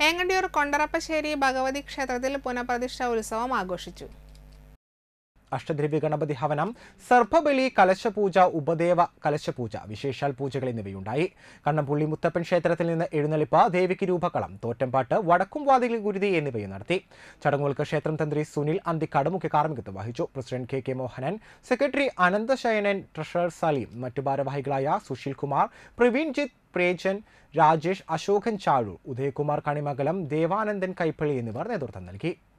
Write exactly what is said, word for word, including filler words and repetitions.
ഏങ്ങണ്ടിയൂർ കൊണ്ടറപ്പശ്ശേരി ഭഗവതി ക്ഷേത്രത്തിൽ പുനഃപ്രതിഷ്ഠാ ഉത്സവം ആഘോഷിച്ചു. അഷ്ടദ്രവ്യ ഗണപതി ഹവനം, സർപ്പബലി, കലശപൂജ, ഉപദേവ കലശപൂജ, വിശേഷാൽ പൂജകൾ എന്നിവയുണ്ടായി. കണ്ണമ്പുള്ളി മുത്തപ്പൻ ക്ഷേത്രത്തിൽ നിന്ന് എഴുന്നള്ളിപ്പ്, ദേവിക്ക് രൂപകളം, തോറ്റംപാട്ട്, വടക്കും വാതിൽ ഗുരുതി എന്നിവയും നടത്തി. ചടങ്ങുകൾക്ക് ക്ഷേത്രം തന്ത്രി സുനിൽ അന്തിക്കാട് മുഖ്യ കാർമ്മികത്വം വഹിച്ചു. President K K Mohanan, secretary Ananthasayanan, treasurer Saleem, മറ്റു ഭാരവാഹികളായ സുശീൽ കുമാർ, പ്രവീൺജിത്ത്, പ്രേജൻ, രാജേഷ്, അശോകൻ ചാഴൂർ, ഉദയകുമാർ കണിമംഗലം, ദേവാനന്ദൻ കൈപ്പള്ളി എന്നിവർ നേതൃത്വം നൽകി.